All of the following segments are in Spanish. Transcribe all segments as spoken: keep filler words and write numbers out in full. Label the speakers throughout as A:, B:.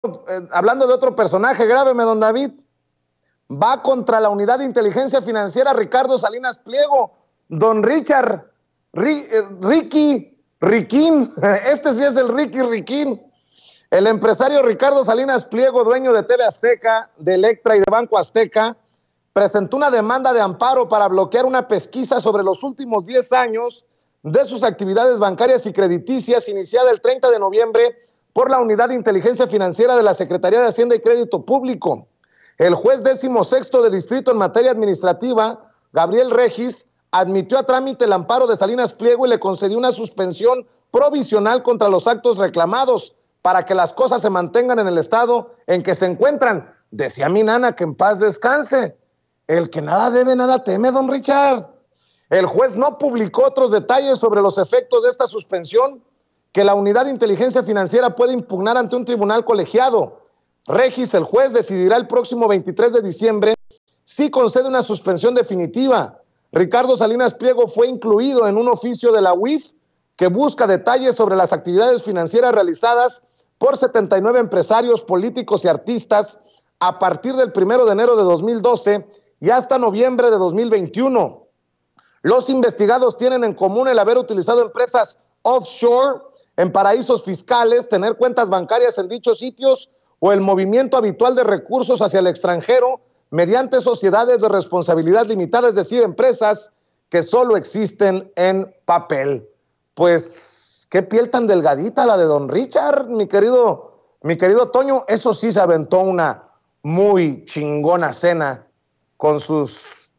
A: eh, hablando de otro personaje, grábeme, don David, va contra la Unidad de Inteligencia Financiera Ricardo Salinas Pliego, don Richard, Ri, eh, Ricky, Riquín, este sí es el Ricky Riquín. El empresario Ricardo Salinas Pliego, dueño de T V Azteca, de Electra y de Banco Azteca, presentó una demanda de amparo para bloquear una pesquisa sobre los últimos diez años de sus actividades bancarias y crediticias, iniciada el treinta de noviembre por la Unidad de Inteligencia Financiera de la Secretaría de Hacienda y Crédito Público. El juez décimo sexto de distrito en materia administrativa, Gabriel Regis, admitió a trámite el amparo de Salinas Pliego y le concedió una suspensión provisional contra los actos reclamados para que las cosas se mantengan en el estado en que se encuentran. Decía mi nana que en paz descanse. El que nada debe, nada teme, don Richard. El juez no publicó otros detalles sobre los efectos de esta suspensión que la Unidad de Inteligencia Financiera puede impugnar ante un tribunal colegiado. Regis, el juez, decidirá el próximo veintitrés de diciembre si concede una suspensión definitiva. Ricardo Salinas Pliego fue incluido en un oficio de la U I F que busca detalles sobre las actividades financieras realizadas por setenta y nueve empresarios, políticos y artistas a partir del primero de enero de dos mil doce y hasta noviembre de dos mil veintiuno. Los investigados tienen en común el haber utilizado empresas offshore en paraísos fiscales, tener cuentas bancarias en dichos sitios o el movimiento habitual de recursos hacia el extranjero mediante sociedades de responsabilidad limitada, es decir, empresas que solo existen en papel. Pues, qué piel tan delgadita la de don Richard, mi querido, mi querido Toño. Eso sí se aventó una muy chingona cena con sus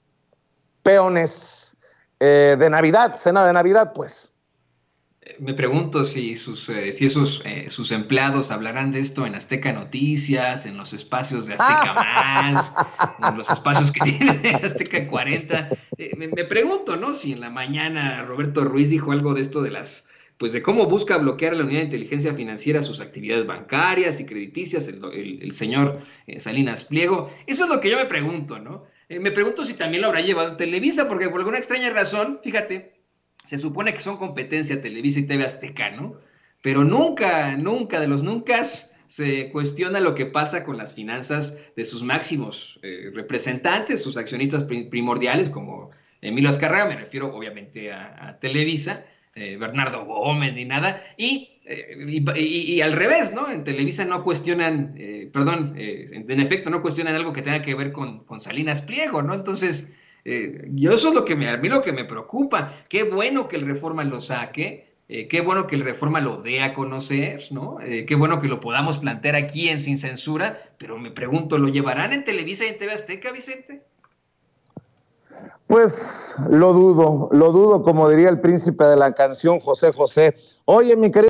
A: peones eh, de Navidad, cena de Navidad, pues.
B: Me pregunto si sus, eh, si esos eh, sus empleados hablarán de esto en Azteca Noticias, en los espacios de Azteca Más, en los espacios que tiene Azteca cuarenta. Eh, me, me pregunto, ¿no? Si en la mañana Roberto Ruiz dijo algo de esto de las, pues de cómo busca bloquear la Unidad de Inteligencia Financiera sus actividades bancarias y crediticias, el, el, el señor eh, Salinas Pliego. Eso es lo que yo me pregunto, ¿no? Eh, me pregunto si también lo habrá llevado a Televisa, porque por alguna extraña razón, fíjate, se supone que son competencia Televisa y T V Azteca, ¿no? Pero nunca, nunca de los nunca se cuestiona lo que pasa con las finanzas de sus máximos eh, representantes, sus accionistas primordiales, como Emilio Azcárraga, me refiero obviamente a, a Televisa, eh, Bernardo Gómez ni nada, y, eh, y, y, y al revés, ¿no? En Televisa no cuestionan, eh, perdón, eh, en, en efecto no cuestionan algo que tenga que ver con, con Salinas Pliego, ¿no? Entonces, Eh, yo eso es lo que me, a mí lo que me preocupa. Qué bueno que el Reforma lo saque, eh, qué bueno que el Reforma lo dé a conocer, ¿no? Eh, qué bueno que lo podamos plantear aquí en Sin Censura, pero me pregunto, ¿lo llevarán en Televisa y en T V Azteca, Vicente?
A: Pues lo dudo, lo dudo, como diría el príncipe de la canción José José. Oye, mi querido